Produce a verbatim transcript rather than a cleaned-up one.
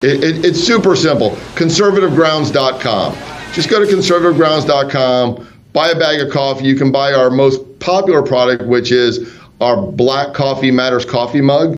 It, it, it's super simple. conservative grounds dot com. Just go to conservative grounds dot com, buy a bag of coffee. You can buy our most popular product, which is our Black Coffee Matters coffee mug.